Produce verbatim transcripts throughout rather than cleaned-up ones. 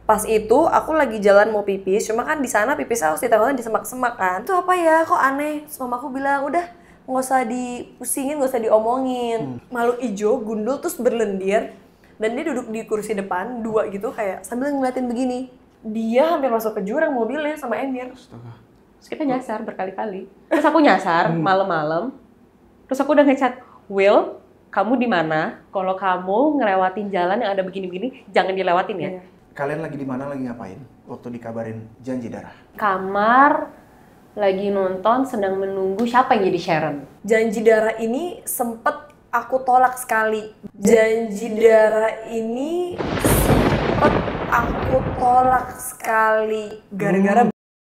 Pas itu aku lagi jalan mau pipis, cuma kan di sana pipisnya harus ditenggelam di semak-semak kan. Itu apa ya? Kok aneh? Terus mama aku bilang, udah nggak usah dipusingin, nggak usah diomongin. Hmm. Makhluk hijau, gundul terus berlendir, dan dia duduk di kursi depan dua gitu kayak sambil ngeliatin begini. Dia hampir masuk ke jurang mobilnya sama Emir. Astaga. Terus kita nyasar berkali-kali. Terus aku nyasar hmm. malam-malam. Terus aku udah ngechat, Will, kamu di mana? Kalau kamu ngelewatin jalan yang ada begini-begini, jangan dilewatin ya. Iya. Kalian lagi di mana, lagi ngapain waktu dikabarin Janji Darah? Kamar, lagi nonton, sedang menunggu siapa yang jadi Sharon. Janji Darah ini sempet aku tolak sekali. Janji Darah ini sempet aku tolak sekali gara-gara hmm.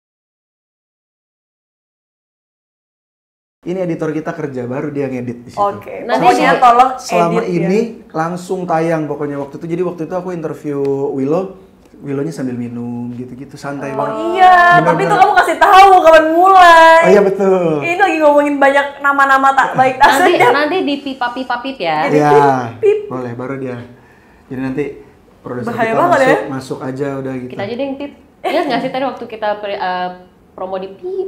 Ini editor kita kerja baru, dia ngedit di situ. Oke. Okay. Nanti dia tolong edit. Selama ini ya. langsung tayang pokoknya waktu itu. Jadi waktu itu aku interview Willow, Willownya sambil minum gitu-gitu, santai oh, banget. Iya, bener, tapi itu kamu kasih tahu kapan mulai. Oh iya betul. Ini lagi ngomongin banyak nama-nama tak baik tak nanti, sedap. nanti di pipa-pipa-pip ya. Iya, pip. boleh, baru dia. Jadi nanti produser bahaya kita banget masuk, ya? masuk aja udah gitu. Kita aja deh yang pip. Ingat nggak sih tadi waktu kita uh, promo di pip?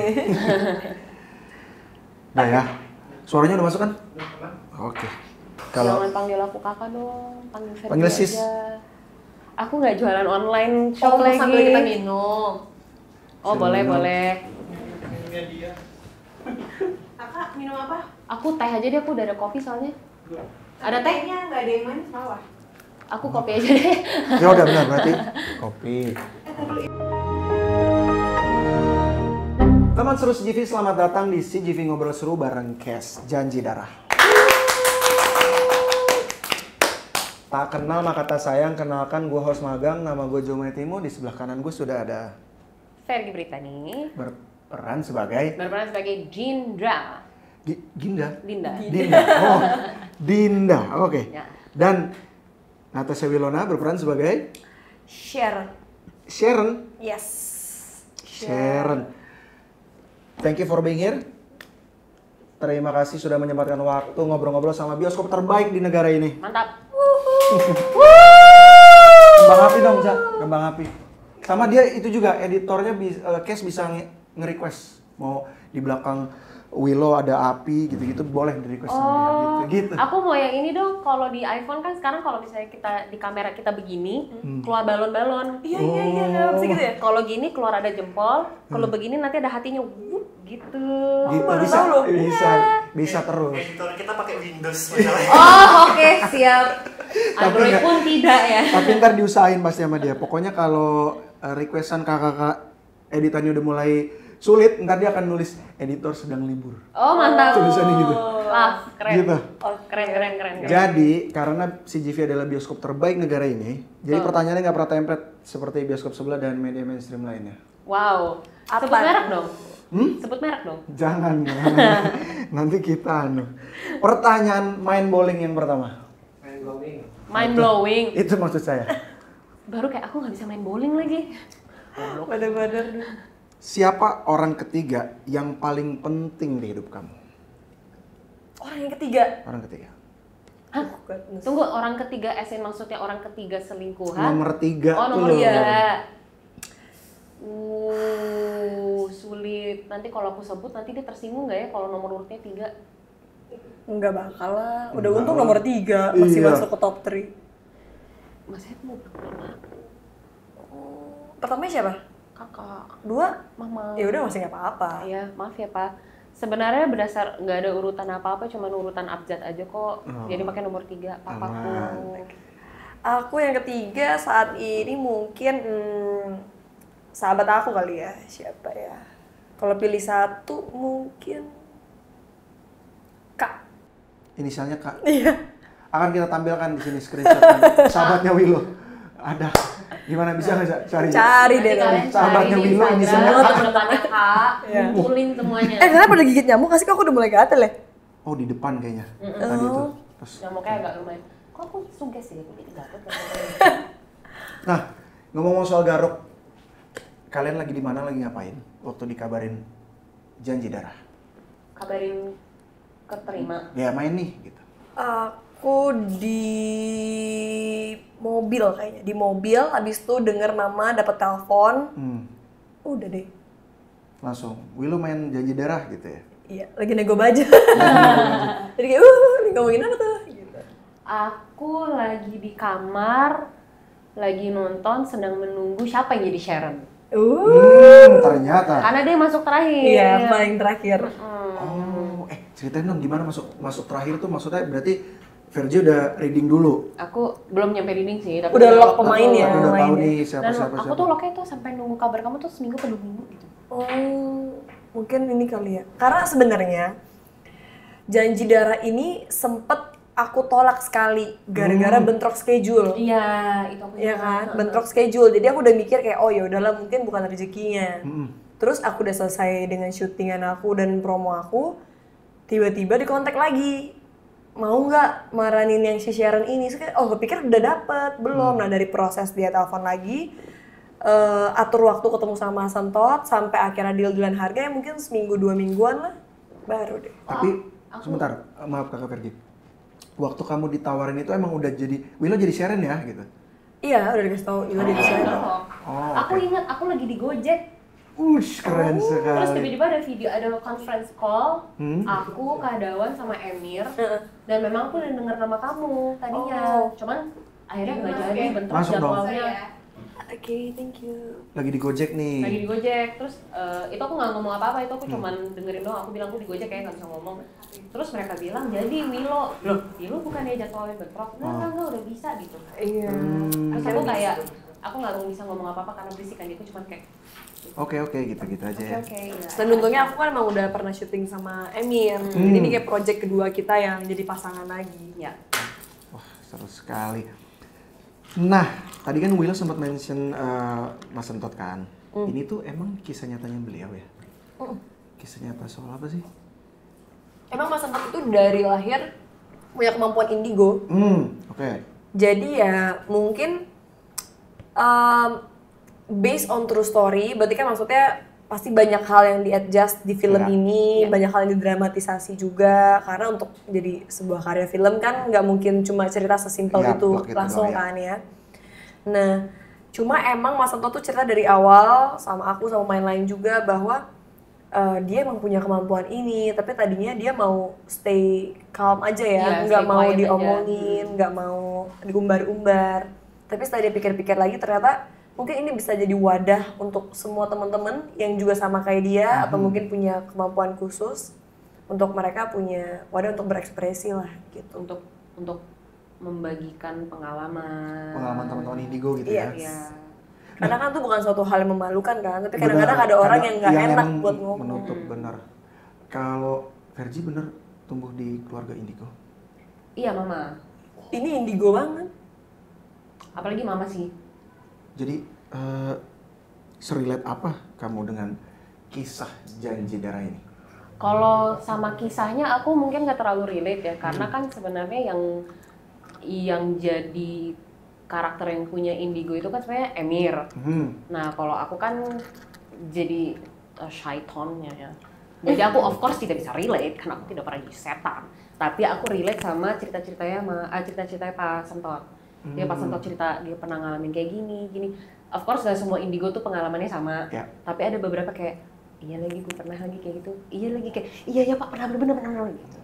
Nah ya, suaranya udah masuk kan? Oke. Kalau jangan panggil aku kakak dong, panggil Ferdi panggil sis. aja. Aku nggak jualan online shop oh, lagi. Sambil kita minum. Oh Sambil boleh minum. boleh. Minumnya dia. Kakak minum apa? Aku teh aja deh, aku udah ada kopi soalnya. Ada tehnya? Nggak ada yang manis malah. Aku kopi aja deh. Ya udah benar berarti kopi. Teman seru C G V, selamat datang di C G V Ngobrol Seru bareng Kes Janji Darah. Tak kenal maka tak sayang, kenalkan gue host magang, nama gue Jomai Timo, di sebelah kanan gue sudah ada Ferdi Britani. Berperan sebagai Berperan sebagai Dindra. G Ginda? Dinda. Dinda, oh Dinda, oke. Okay. Ya. Dan Natasha Wilona berperan sebagai Sharon. Sharon. Yes. Sharon. Thank you for being here. Terima kasih sudah menyempatkan waktu ngobrol-ngobrol sama bioskop terbaik di negara ini. Mantap. Kembang api dong, Za. Kembang api. Sama dia itu juga editornya uh, Kes bisa nge-request mau di belakang Willow ada api gitu-gitu, boleh di-request sama dia gitu. Gitu. Aku mau yang ini dong. Kalau di iPhone kan sekarang kalau misalnya kita di kamera kita begini, hmm. keluar balon-balon. Iya iya iya, nggak bisa gitu ya. Kalau gini keluar ada jempol, kalau hmm. begini nanti ada hatinya, wup, gitu. Gitu baru bisa, tahu loh. bisa, Ya. bisa terus. Editor kita pakai Windows masalahnya. Oh oke okay, siap. Android pun tidak ya. Tapi ntar diusahain pasti sama dia. Pokoknya kalau uh, requestan kakak-kakak editannya udah mulai sulit, ntar dia akan nulis editor sedang libur. Oh mantap. Tulisannya gitu. Love, keren. Gitu. Oh, keren, keren, keren, keren. Jadi, karena C G V adalah bioskop terbaik negara ini, jadi oh. pertanyaannya nggak pernah template seperti bioskop sebelah dan media mainstream lainnya. Wow. Apa? Sebut merek dong. Hmm? Sebut merek dong. Jangan, nanti kita anu. Pertanyaan main bowling yang pertama. Main bowling. Mind blowing. Itu maksud saya. Baru kayak aku nggak bisa main bowling lagi. Badar-badar. Siapa orang ketiga yang paling penting di hidup kamu? Orang yang ketiga. Orang ketiga. Hah? Tunggu, orang ketiga S N maksudnya orang ketiga selingkuhan? Nomor tiga. Oh, nomor tuh tiga. loh. Uh, sulit. Nanti kalau aku sebut nanti dia tersinggung nggak ya kalau nomor urutnya tiga? Enggak bakal lah. Udah Enggak untung lah. nomor tiga masih Iya. masuk ke top tiga. Mas Ed mau pertama. Pertamanya siapa? Kakak, Dua? mama. Ya udah masih nggak apa-apa. Iya, maaf ya Pak. Sebenarnya berdasar nggak ada urutan apa-apa, cuma urutan abjad aja kok. Oh. Jadi pakai nomor tiga, papaku. Aman. Aku yang ketiga saat ini mungkin hmm, sahabat aku kali ya. Siapa ya? Kalau pilih satu mungkin Kak. Inisialnya Kak. Iya. Akan kita tampilkan di sini screenshot sahabatnya Willow. Ada. Gimana bisa nggak cari? Cari Nanti deh. kalian Sahabatnya cari di Willow, Instagram, inisialnya Kak. atau depannya Kak, Iya. ngumpulin semuanya. Eh kenapa udah gigit nyamuk? Kasih kok aku udah mulai gatel ya? Oh di depan kayaknya. Mm-mm. Tadi itu. Terus. Nyamuknya agak lumayan. Kok aku suges ya, aku jadi gatot. Nah, ngomong-ngomong soal garuk, kalian lagi di mana, lagi ngapain? Waktu dikabarin Janji Darah. Kabarin keterima. Ya main nih, gitu. Aku Aku di mobil kayaknya, di mobil habis itu denger mama dapat telepon. Hmm. Udah deh. Langsung, Willow main janji darah gitu ya? Iya, lagi nego baja. Jadi kayak, uh, lagi ngomongin apa tuh? Gitu. Aku lagi di kamar, lagi nonton, sedang menunggu siapa yang jadi Sharon. Uh, Hmm, ternyata. Karena dia masuk terakhir. iya, paling terakhir. Oh, eh ceritain dong gimana masuk masuk terakhir tuh maksudnya berarti Vergi udah reading dulu. Aku belum nyampe reading sih, tapi Udah lock lock pemain ya, Tapi udah tahu mainnya. nih siapa Dan siapa aku siapa. tuh locknya tuh sampai nunggu kabar kamu tuh seminggu ke dua minggu gitu. Oh, mungkin ini kali ya. Karena sebenarnya janji darah ini sempet aku tolak sekali gara-gara bentrok schedule. Iya, itu aku Iya juga. kan, bentrok schedule. Jadi aku udah mikir kayak oh ya udahlah mungkin bukan rezekinya. Mm-mm. Terus aku udah selesai dengan syutingan aku dan promo aku, tiba-tiba dikontak lagi. Mau nggak maranin yang si Sharon ini? Terus kayak, oh gue pikir udah dapet, belum. Nah dari proses dia telepon lagi, eh, atur waktu ketemu sama Sentot, sampai akhirnya deal-dealan harga ya mungkin seminggu dua mingguan lah, baru deh. Tapi sebentar, maaf kakak Vergi. Waktu kamu ditawarin itu emang udah jadi Willow jadi Sharon ya gitu. Iya, udah dikasih tau, Ila jadi Sharon. Oh, Aku oke. ingat aku lagi di Gojek. Ush, keren Terus sekali. tiba-tiba ada video, ada conference call, Hmm. aku, Kak Dawan sama Emir, Heeh. dan memang aku udah denger nama kamu tadinya, Oh. cuman akhirnya nggak jadi, bentrok Masuk dong. jadwalnya. Oke, thank you. Lagi di Gojek nih. Lagi di Gojek, terus eh, itu aku nggak ngomong apa-apa, itu aku cuman dengerin doang, aku bilang aku di Gojek kayak nggak bisa ngomong. Terus mereka bilang, jadi Willow, loh Willow bukannya jadwalnya bentrok, enggak, enggak, enggak, udah bisa gitu. Iya. Hmm. Terus aku kayak, aku nggak bisa ngomong apa-apa karena berisik kan, aku cuman kayak, Oke oke gitu-gitu aja oke ya. oke. ya. Dan untungnya aku kan emang udah pernah syuting sama Emir. Jadi ini kayak project kedua kita yang jadi pasangan lagi. Ya. Wah, seru sekali. Nah, tadi kan Willow sempat mention uh, Mas Sentot kan. Ini tuh emang kisah nyatanya beliau ya? Kisah nyata soal apa sih? Emang Mas Sentot itu dari lahir punya kemampuan indigo. Hmm, oke. Jadi ya mungkin um, based on true story, berarti kan maksudnya pasti banyak hal yang di-adjust di film Ya. ini, banyak hal yang didramatisasi juga. Karena untuk jadi sebuah karya film kan nggak mungkin cuma cerita sesimpel Ya, itu plot gitu langsung doang, ya. kan ya. Nah, cuma emang Mas Sentot tuh cerita dari awal sama aku sama main lain juga bahwa uh, dia emang punya kemampuan ini, tapi tadinya dia mau stay calm aja ya, Iya, nggak stay mau quiet aja. diomongin, nggak mau diumbar-umbar. Tapi setelah dia pikir-pikir lagi ternyata mungkin ini bisa jadi wadah untuk semua teman-teman yang juga sama kayak dia atau mungkin punya kemampuan khusus untuk mereka punya wadah untuk berekspresi lah gitu. Untuk untuk membagikan pengalaman. Pengalaman teman-teman Indigo gitu Iya. ya. Iya. Karena kan tuh bukan suatu hal yang memalukan kan, tapi Benar, kadang-kadang ada orang kadang- yang nggak enak emang buat ngomong. menutup benar. Kalau Vergi bener tumbuh di keluarga Indigo. Iya mama. Ini indigo banget. Apalagi mama sih. Jadi eh serelate apa kamu dengan kisah janji darah ini? Kalau sama kisahnya aku mungkin nggak terlalu relate ya, karena kan sebenarnya yang yang jadi karakter yang punya indigo itu kan sebenarnya Emir. Hmm. Nah kalau aku kan jadi uh, syaitonnya ya. Jadi aku of course tidak bisa relate karena aku tidak pernah jadi setan. Tapi aku relate sama cerita-ceritanya sama ah, cerita-ceritanya Pak Sentot. Dia Pak Sentot cerita dia pernah ngalamin kayak gini, gini. Of course gak semua indigo tuh pengalamannya sama. Ya. Tapi ada beberapa kayak iya lagi gue pernah lagi kayak gitu. Iya lagi kayak iya ya Pak pernah bener bener bener gitu.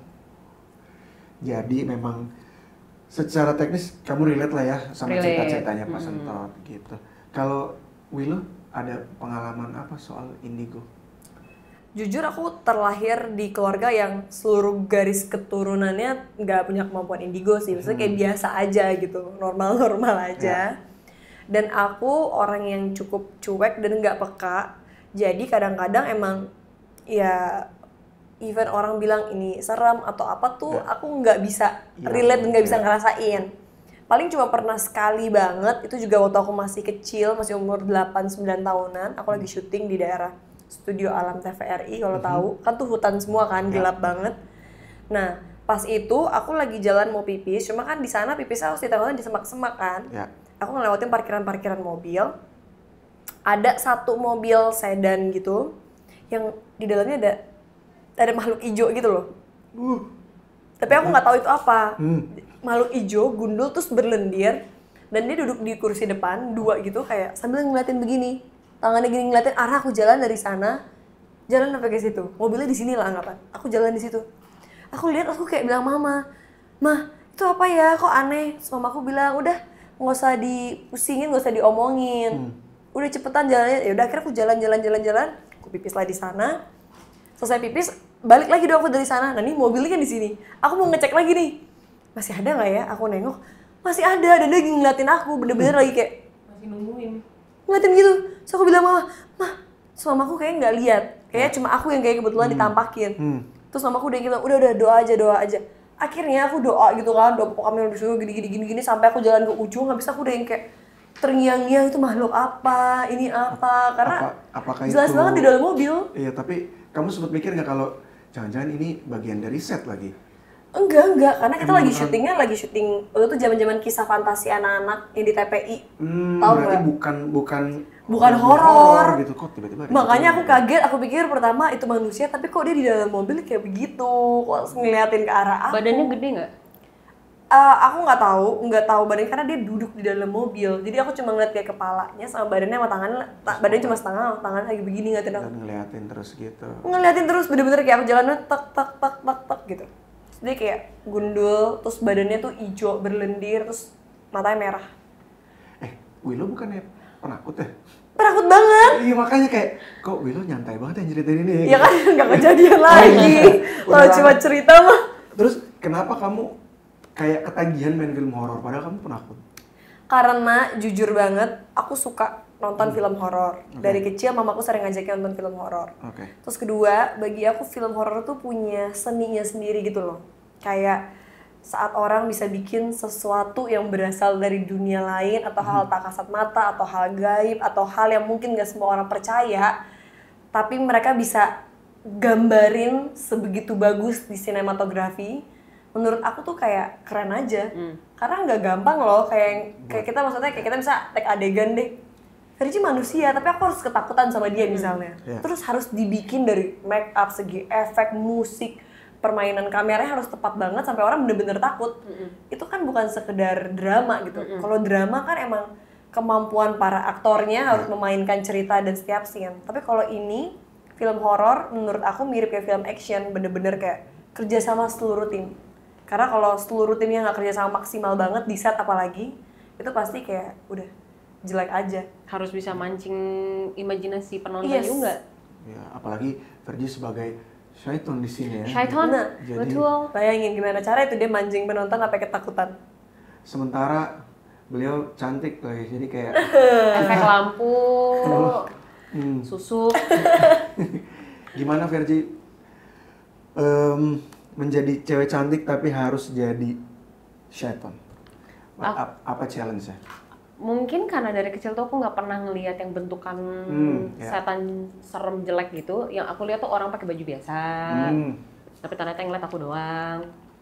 Jadi memang secara teknis kamu relate lah ya sama Relate. cerita-ceritanya Pak Hmm. Sentot gitu. Kalau Willow ada pengalaman apa soal indigo? Jujur aku terlahir di keluarga yang seluruh garis keturunannya nggak punya kemampuan indigo sih, maksudnya kayak biasa aja gitu, normal-normal aja. Dan aku orang yang cukup cuek dan nggak peka, jadi kadang-kadang emang ya even orang bilang ini serem atau apa tuh Ya. aku nggak bisa Ya, relate dan nggak bisa ya. ngerasain. Paling cuma pernah sekali banget, itu juga waktu aku masih kecil, masih umur delapan sembilan tahunan, aku lagi syuting di daerah Studio Alam T V R I kalau tahu, kan tuh hutan semua kan, gelap banget. Nah, pas itu aku lagi jalan mau pipis, cuma kan di sana pipisnya harus ditenggelam di semak-semak kan. Ya. Aku ngelewatin parkiran-parkiran mobil. Ada satu mobil sedan gitu yang di dalamnya ada ada makhluk hijau gitu loh. Uh. Tapi aku nggak tahu itu apa. Hmm. makhluk hijau, gundul terus berlendir, dan dia duduk di kursi depan dua gitu kayak sambil ngeliatin begini, tangannya gini ngeliatin arah aku jalan dari sana, jalan sampai ke situ, mobilnya di sini lah anggapan, aku jalan di situ, aku lihat aku kayak bilang mama, mah itu apa ya kok aneh, terus mama aku bilang udah nggak usah dipusingin, nggak usah diomongin, hmm. udah cepetan jalannya, ya udah akhirnya aku jalan jalan jalan jalan, aku pipis lah di sana, selesai pipis balik lagi dong aku dari sana, nah nih mobilnya kan di sini, aku mau ngecek lagi nih. Masih ada nggak ya? Aku nengok, masih ada, dan dia lagi ngeliatin aku, bener-bener lagi kayak masih nungguin, ngeliatin gitu. So aku bilang mama, mah, terus mamaku kayaknya nggak lihat, kayaknya cuma aku yang kayak kebetulan hmm. ditampakin. Hmm. Terus mamaku udah gitu, udah udah doa aja doa aja. Akhirnya aku doa gitu kan, doa pokok kami disuruh gini gini gini gini sampai aku jalan ke ujung, habis aku udah yang kayak terngiang-ngiang itu makhluk apa, ini apa, karena apa, jelas itu, banget di dalam mobil. Iya, tapi kamu sempat mikir nggak kalau jangan-jangan ini bagian dari set lagi? Enggak, enggak, karena kita Emang lagi syutingnya, lagi syuting waktu itu zaman-zaman kisah fantasi anak-anak yang di T P I. Hmm, tahu berarti gak? bukan bukan bukan horor gitu kok tiba-tiba. Makanya aku kaget, aku pikir pertama itu manusia, tapi kok dia di dalam mobil kayak begitu, kok ngeliatin ke arah aku. Badannya gede nggak? Uh, aku nggak tahu, nggak tahu badannya karena dia duduk di dalam mobil. Jadi aku cuma ngeliat kayak kepalanya sama badannya sama tangannya, ta- badannya cuma setengah, tangannya lagi begini ngeliatin aku. Dan ngeliatin terus gitu. Ngeliatin terus, bener-bener kayak aku jalannya tek tek tek tek tek gitu. Dia kayak gundul, terus badannya tuh hijau berlendir, terus matanya merah. Eh, Willow bukannya penakut ya? Penakut banget. Iya makanya kayak, kok Willow nyantai banget yang ceritain ini. Iya kan, nggak kejadian lagi. Kalau cuma cerita mah. Terus kenapa kamu kayak ketagihan main film horor padahal kamu penakut? Karena jujur banget, aku suka nonton hmm. film horor. Okay. Dari kecil mamaku sering ngajakin nonton film horor. Okay. Terus kedua, bagi aku film horor tuh punya seninya sendiri gitu loh. Kayak saat orang bisa bikin sesuatu yang berasal dari dunia lain atau hmm. hal tak kasat mata atau hal gaib atau hal yang mungkin gak semua orang percaya, tapi mereka bisa gambarin sebegitu bagus di sinematografi. Menurut aku tuh kayak keren aja. Hmm. Karena nggak gampang loh, kayak kayak kita maksudnya kayak kita bisa take adegan deh. Fergie manusia, tapi aku harus ketakutan sama dia misalnya. Hmm. Yeah. Terus harus dibikin dari make up, segi efek, musik, permainan kameranya harus tepat banget sampai orang bener-bener takut. Hmm. Itu kan bukan sekedar drama gitu. Hmm. Kalau drama kan emang kemampuan para aktornya harus yeah. memainkan cerita dan setiap scene. Tapi kalau ini film horor, menurut aku mirip kayak film action, bener-bener kayak kerja sama seluruh tim. Karena kalau seluruh timnya nggak kerja sama maksimal banget di set apalagi, itu pasti kayak udah jelek aja. Harus bisa mancing imajinasi penonton yes. juga. Ya, apalagi Fergie sebagai Syaiton di sini ya. Syaiton, nah, betul. Bayangin gimana cara itu dia mancing penonton sampai ketakutan. Sementara beliau cantik lagi, jadi kayak efek lampu, hmm. susuk. Gimana Fergie? Um, menjadi cewek cantik tapi harus jadi Syaiton. Apa, apa challenge-nya? Mungkin karena dari kecil tuh aku nggak pernah ngelihat yang bentukan hmm, yeah. setan serem jelek gitu. Yang aku lihat tuh orang pakai baju biasa. Hmm. Tapi ternyata yang ngeliat aku doang.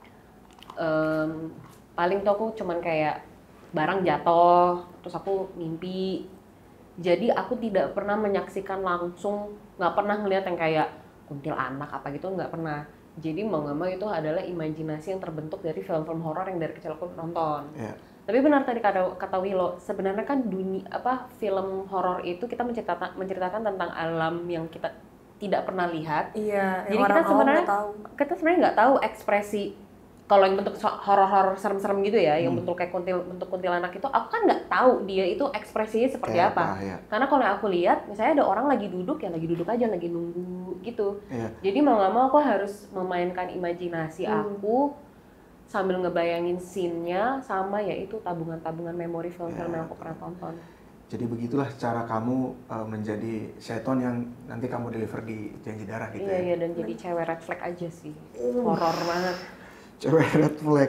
Um, paling tuh aku cuman kayak barang jatuh, terus aku mimpi. Jadi aku tidak pernah menyaksikan langsung, nggak pernah ngelihat yang kayak kuntilanak apa gitu, nggak pernah. Jadi mau nggak mau itu adalah imajinasi yang terbentuk dari film-film horor yang dari kecil aku nonton. Yeah. Tapi benar tadi kata kata Willow, sebenarnya kan dunia apa film horor itu kita menceritakan menceritakan tentang alam yang kita tidak pernah lihat. Iya. Jadi kita sebenarnya kita sebenarnya nggak tahu ekspresi kalau yang bentuk horor-horor serem-serem gitu ya, hmm. yang bentuk kayak kuntil bentuk kuntilanak itu, aku kan nggak tahu dia itu ekspresinya seperti kayak apa. apa ya. Karena kalau aku lihat, misalnya ada orang lagi duduk, ya lagi duduk aja, lagi nunggu gitu. Ya. Jadi mau nggak mau aku harus memainkan imajinasi hmm. aku sambil ngebayangin scene-nya sama ya itu tabungan-tabungan memori film-film ya. yang aku pernah tonton. Jadi begitulah cara kamu uh, menjadi Syaiton yang nanti kamu deliver di Janji Darah gitu iya, ya. Iya, dan jadi cewek red flag aja sih. Uh. Horor banget. Cewek red flag.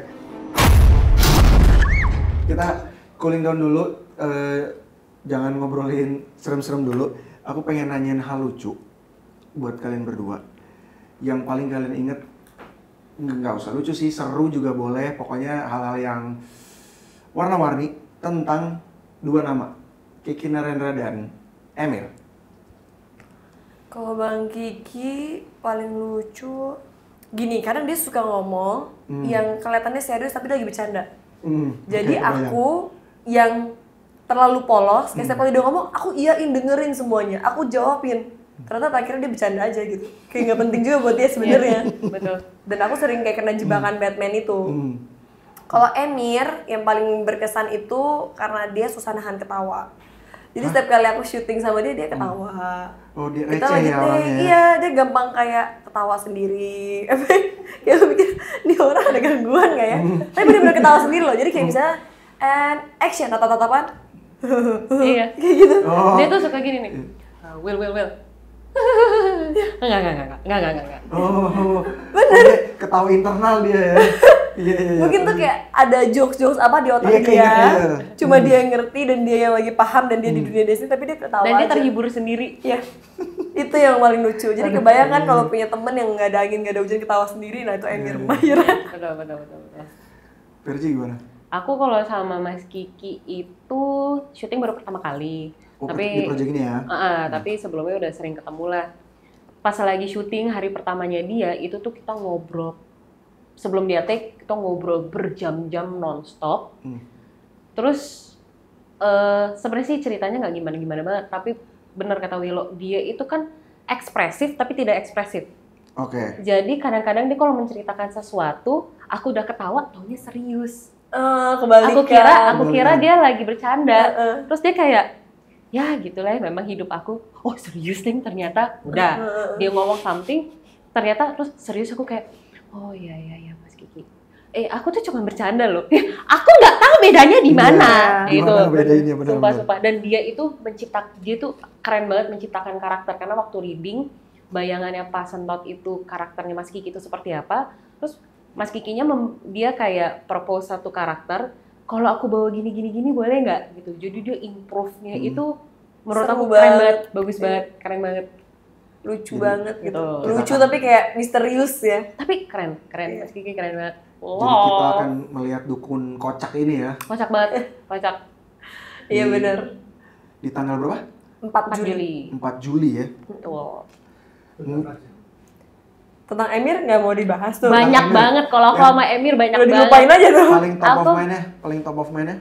Kita cooling down dulu, uh, jangan ngobrolin serem-serem dulu. Aku pengen nanyain hal lucu buat kalian berdua. Yang paling kalian inget, nggak usah lucu sih, seru juga boleh. Pokoknya hal-hal yang warna-warni tentang dua nama, Kiki Narendra dan Emil. Kalau Bang Kiki paling lucu gini, kadang dia suka ngomong Hmm. yang kelihatannya serius tapi dia lagi bercanda. Hmm, Jadi oke, kebayang. aku yang terlalu polos, kayak setiap kali dia ngomong, aku iyain, dengerin semuanya, aku jawabin. Ternyata akhirnya dia bercanda aja gitu. Kayak nggak penting juga buat dia sebenarnya. Betul. Dan aku sering kayak kena jebakan Batman itu. Hmm. Kalau Emir yang paling berkesan itu karena dia susah nahan ketawa. Jadi setiap kali aku syuting sama dia, dia ketawa. Oh, dia Kita receh lagi ya take, orangnya ya? iya dia gampang kayak ketawa sendiri. Ya aku mikir, ini orang ada gangguan nggak ya? Tapi bener-bener ketawa sendiri loh. Jadi kayak misalnya, and action, tatap-tatapan. Iya. Kayak gitu. Oh. Dia tuh suka gini nih. Uh, will, will, will. Enggak, enggak, enggak, enggak, enggak, enggak, enggak. Oh, bener. Oh, ketawa internal dia ya. Iya, iya, iya. Mungkin tuh kayak ada jokes-jokes apa di otak Iya, dia. kayak gitu, iya. Cuma dia yang ngerti dan dia yang lagi paham dan dia di dunia Disney tapi dia ketawa Dan dia aja. terhibur sendiri. Iya. Itu yang paling lucu. Jadi kebayangkan kalau punya temen yang nggak ada angin, nggak ada hujan ketawa sendiri, nah itu Emir Mahir. Betul, betul, betul, betul. Versi gimana? Aku kalau sama Mas Kiki itu syuting baru pertama kali. Oh, tapi di project ini ya? Uh, uh, tapi sebelumnya udah sering ketemu lah. Pas lagi syuting hari pertamanya dia itu tuh kita ngobrol. Sebelum dia take kita ngobrol berjam-jam nonstop. Hmm. Terus uh, sebenarnya sih ceritanya nggak gimana-gimana banget, tapi bener kata Willow, dia itu kan ekspresif tapi tidak ekspresif. Oke. Jadi kadang-kadang dia kalau menceritakan sesuatu, aku udah ketawa, taunya serius. Eh, kebalikan. Aku kira, aku kira Kebalikan. dia lagi bercanda. Heeh. Terus dia kayak, ya gitulah memang hidup aku. Oh serius nih ternyata. Udah, dia ngomong something, ternyata terus serius aku kayak, oh iya iya iya Mas Kiki. Eh aku tuh cuma bercanda loh. Aku nggak tahu bedanya di mana. Iya, Gitu. gimana bedainnya, benar-benar. Sumpah sumpah. Dan dia itu menciptakan, dia tuh keren banget menciptakan karakter karena waktu reading bayangannya Pak Sentot itu karakternya Mas Kiki itu seperti apa. Terus Mas Kikinya mem- dia kayak propose satu karakter. Kalau aku bawa gini gini gini boleh nggak gitu. Jadi dia improve-nya Hmm. itu menurut Seru aku keren banget. banget, bagus Iya. banget, keren banget. Lucu Jadi, banget gitu. betul. Lucu tapi kayak misterius ya. Tapi keren, keren Iya. Mas Kiki keren banget. Jadi kita Wow. akan melihat dukun kocak ini ya. Kocak banget, kocak. Iya Di- benar. Di tanggal berapa? empat empat Juli. Juli. empat Juli ya. Betul. Tentang Emir nggak mau dibahas tuh. Banyak Emir. banget kalau aku Ya. sama Emir banyak Udah banget. dilupain aja tuh. Paling top of Apa? mind-nya, paling top of mind-nya.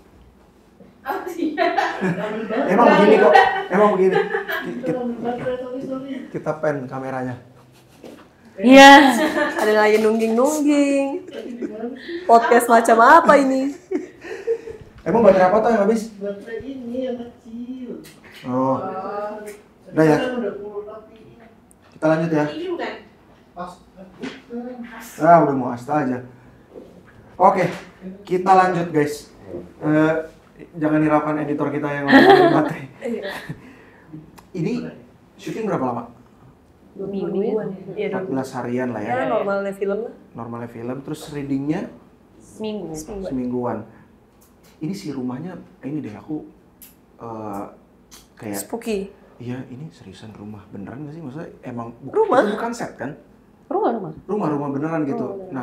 Emang begini kok, emang begini. Ki- ki- Kita pen kameranya. Iya. Ada yang lagi nungging-nungging. Podcast macam apa ini? Emang baterai apa tuh yang habis? Baterai ini yang kecil. Oh, udah ya. Sekarang udah full tapi Kita lanjut ya. ini bukan pas. Ah, udah mau asta aja. Oke, kita lanjut guys. Eh, jangan hiraukan editor kita yang ngomongin baterai. Ini syuting berapa lama? Dua mingguan ya. Iya dua empat belas harian lah ya. Ya normalnya film lah. Normalnya film, terus readingnya Seminggu. Semingguan. semingguan. Ini si rumahnya, ini deh aku eh, kayak, Spooky. iya ini seriusan rumah beneran gak sih? Maksudnya emang bu- Rumah? itu bukan set kan? Rumah-rumah. Rumah-rumah beneran gitu. Oh, beneran. Nah,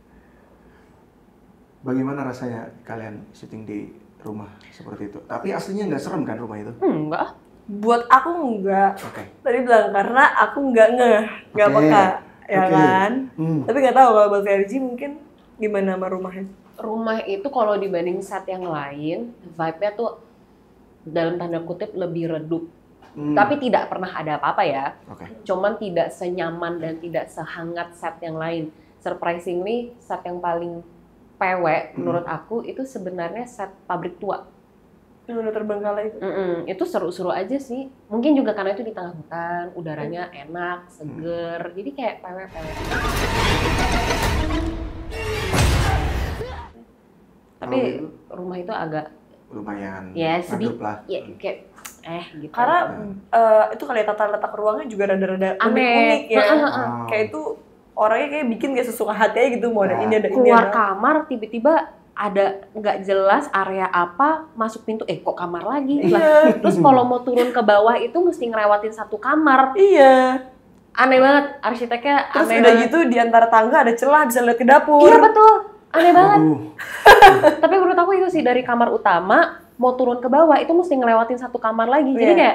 bagaimana rasanya kalian syuting di rumah seperti itu? Tapi aslinya nggak serem kan rumah itu? Hmm, enggak. Buat aku enggak. Oke. Tadi bilang karena aku enggak ngeh, enggak Oke. peka, ya Oke. kan? Hmm. Tapi nggak tahu kalau buat Verji mungkin gimana sama rumahnya. Rumah itu kalau dibanding set yang lain, vibe-nya tuh dalam tanda kutip lebih redup. Hmm. Tapi tidak pernah ada apa-apa ya. Oke. Cuman tidak senyaman dan tidak sehangat set yang lain. Surprisingly, set yang paling P W menurut aku itu sebenarnya set pabrik tua. Yang udah terbengkalai itu. Mm-mm, itu seru-seru aja sih. Mungkin juga karena itu di tengah hutan, udaranya enak, seger. Jadi kayak P W-P W. Tapi rumah itu agak Lumayan. ya redup sedikit lah. ya kayak eh gitu. Karena eh, itu kali tata letak ruangnya juga rada-rada Aneh. unik-unik ya. Heeh, heeh. Kayak itu orangnya kayak bikin kayak sesuka hati aja gitu, mau ada Nah. ini ada ini. keluar ada. kamar tiba-tiba ada nggak jelas area apa, masuk pintu eh kok kamar lagi lah. Iya. Terus kalau mau turun ke bawah itu mesti ngelewatin satu kamar. Iya. Aneh banget, arsiteknya Terus aneh udah banget. gitu di antara tangga ada celah bisa lihat ke dapur. Iya betul, aneh banget. Waduh. Tapi menurut aku itu sih dari kamar utama mau turun ke bawah itu mesti ngelewatin satu kamar lagi. Jadi Iya. kayak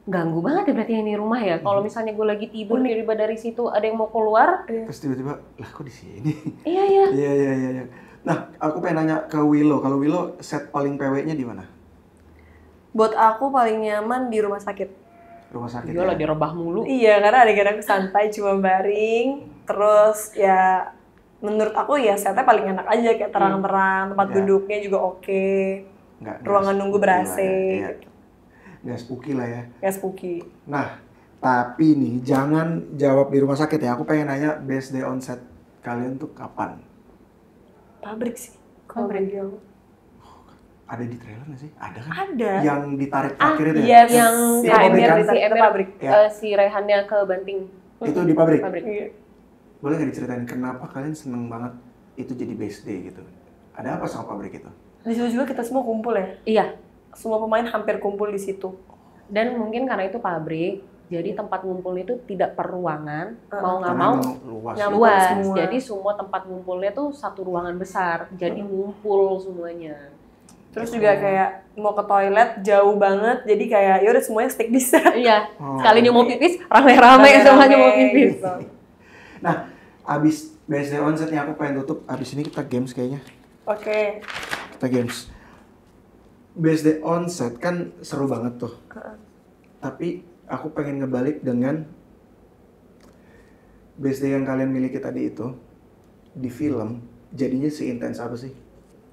ganggu banget ya berarti yang di rumah ya. Kalau misalnya gue lagi tidur tiba-tiba dari situ ada yang mau keluar. Terus tiba-tiba, lah kok di sini? Iya iya. Iya iya iya. iya. Nah, aku pengen nanya ke Willow. Kalau Willow set paling P W-nya di mana? Buat aku paling nyaman di rumah sakit. Rumah sakit. Iya ya? lah direbah mulu. Iya, karena adegan aku santai cuma baring. Terus ya menurut aku ya setnya paling enak aja kayak terang-terang, tempat Ya. duduknya juga oke. Nggak, nggak Ruangan nunggu spooky lah ber-A C. ya. Iya. Nggak spooky lah ya. Kayak spooky. Nah, tapi nih jangan jawab di rumah sakit ya. Aku pengen nanya best day on set kalian tuh kapan? Pabrik sih. Kalau Pabrik. bagi aku. Ada di trailer nggak sih? Ada kan? Ada. Yang ditarik Ah, terakhir itu ya? iya, Yang Si Kak pabrik Emir kan? si Itu Emir pabrik. Ya. eh, si Rehannya ke Banting. Itu di pabrik? Pabrik. Iya. Boleh nggak diceritain kenapa kalian seneng banget itu jadi best day gitu? Ada apa sama pabrik itu? Di situ juga kita semua kumpul ya. Iya. Semua pemain hampir kumpul di situ. Dan mungkin karena itu pabrik, jadi tempat ngumpul itu tidak per ruangan, Uh-uh. mau nggak Karena mau emang luas. Nyambung gitu. luas. semua. Jadi semua tempat ngumpulnya tuh satu ruangan besar, jadi ngumpul semuanya. Terus juga kayak mau ke toilet jauh banget, jadi kayak ya udah semuanya stick di set. Iya. Oh. Sekalinya mau pipis, rame-rame Rame-rame semuanya mau pipis. gitu. Nah, abis best day on set nih aku pengen tutup. Abis ini kita games kayaknya. Oke. Kita games. Best day on set kan seru banget tuh. Tapi aku pengen ngebalik dengan best day yang kalian miliki tadi itu di film jadinya seintens apa sih?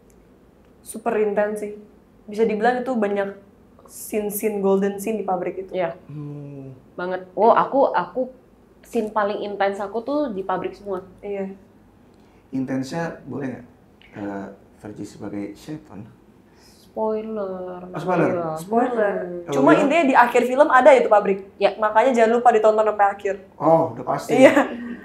Super intens sih. Bisa dibilang itu banyak scene-scene golden scene di pabrik itu. Iya, Hmm, banget. Oh, aku aku scene paling intens aku tuh di pabrik semua. Iya. intensnya boleh nggak? Uh, Vergi sebagai Shaiton. Spoiler. Oh, spoiler? Iya. Spoiler. Kalau Cuma gitu? intinya di akhir film ada itu pabrik. Ya. Makanya jangan lupa ditonton sampai akhir. Oh, udah pasti. Iya.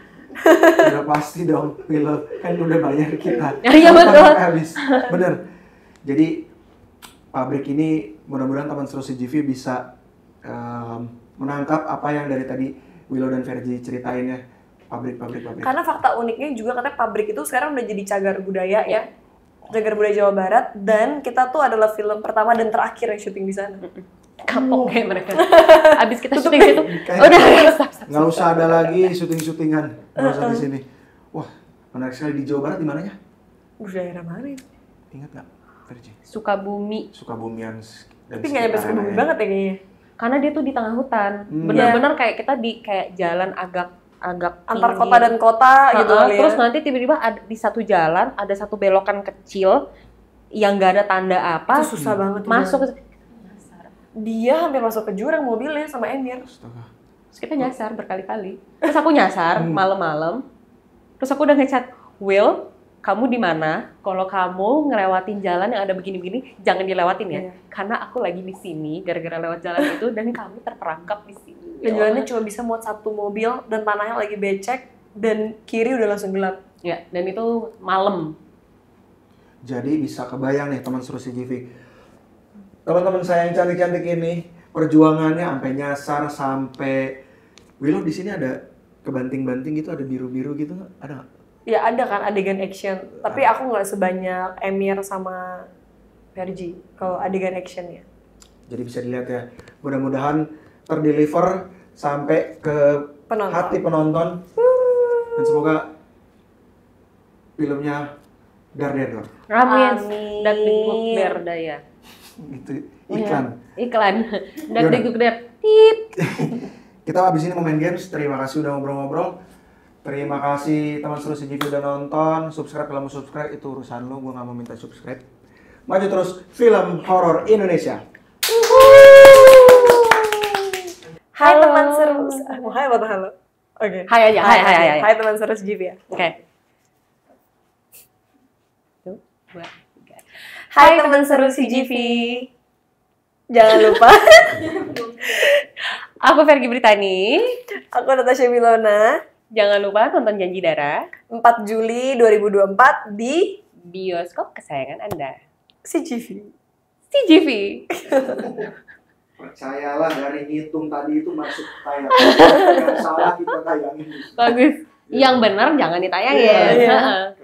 Udah pasti dong, film kan udah bayar kita. Iya, betul. Sampai habis. Bener. Jadi pabrik ini mudah-mudahan teman seru C G V bisa um, menangkap apa yang dari tadi Willow dan Vergi ceritain ya. Pabrik, pabrik, pabrik. Karena fakta uniknya juga katanya pabrik itu sekarang udah jadi cagar budaya ya. Cagar budaya Jawa Barat, dan kita tuh adalah film pertama dan terakhir yang syuting di sana. Kapok kayak mereka. Abis kita syuting situ, Kayak- udah stop, stop. Nggak usah ada lagi syuting-syutingan, nggak usah di sini. Wah, menarik sekali. Di Jawa Barat di mananya? Udah daerah mana itu? Ingat nggak, Vergi? Sukabumi. Sukabumian dan Tapi nggak nyampe sekitarnya Sukabumi ya. banget ya kayaknya. Karena dia tuh di tengah hutan. Hmm. Bener-bener kayak kita di kayak jalan agak agak Antar pinggir. kota dan kota gitu Heeh, kali ya. terus nanti tiba-tiba ada, di satu jalan ada satu belokan kecil yang nggak ada tanda apa. Itu susah banget. Masuk Gimana? Dia hampir masuk ke jurang mobilnya sama Emir. Astaga. terus kita nyasar berkali-kali. Terus aku nyasar Hmm. malam-malam. Terus aku udah ngechat, "Will, kamu di mana? Kalau kamu ngelewatin jalan yang ada begini-begini, jangan dilewatin ya. Iya. Karena aku lagi di sini gara-gara lewat jalan itu dan kami terperangkap di sini." Dan jalannya cuma bisa muat satu mobil dan tanahnya lagi becek dan kiri udah langsung gelap. Ya, dan itu malam. Jadi bisa kebayang nih teman seru C G V. Teman-teman saya yang cantik-cantik ini perjuangannya sampai nyasar sampai Willow di sini ada kebanting-banting gitu, ada biru-biru gitu nggak? Ada nggak? Ya ada kan adegan action, tapi aku nggak sebanyak Emir sama Vergi kalau adegan actionnya. Jadi bisa dilihat ya. Mudah-mudahan terdeliver sampai ke Penonton. hati penonton. Dan semoga filmnya dar der dor. Ramin Amin. dan digugder daya. Gitu iklan. Iklan. Dan Yaudah. digugder. Tip. Kita habis ini mau main games. Terima kasih udah ngobrol-ngobrol. Terima kasih teman seru C G V udah nonton. Subscribe kalau mau subscribe itu urusan lu. Gue nggak mau minta subscribe. Maju terus film horor Indonesia. Hai Halo. teman seru. Oh, hai apa tuh halo? Oke. Hai aja, hai, hai, hai, hai. Hai teman seru C G V ya. Oke. Tuh, dua, tiga. Hai teman seru C G V. Jangan lupa. Aku Vergi Britani. Aku Natasha Milona. Jangan lupa nonton Janji Darah empat Juli dua ribu dua puluh empat di bioskop kesayangan Anda. C G V. C G V. Percayalah dari ngitung tadi itu masuk tayang. Yang salah kita tayangin. Bagus. Yang benar jangan ditayangin. Iya, iya. Heeh.